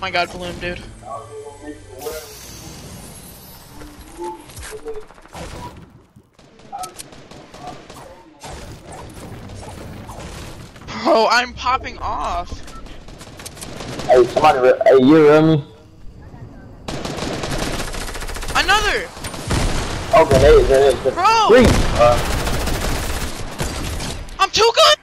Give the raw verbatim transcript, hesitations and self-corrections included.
my god, balloon, dude. Bro, I'm popping off. Hey, somebody, hey, you hear me? Another! Oh, grenade, grenade, grenade. Bro! Three! Uh, I'm too good!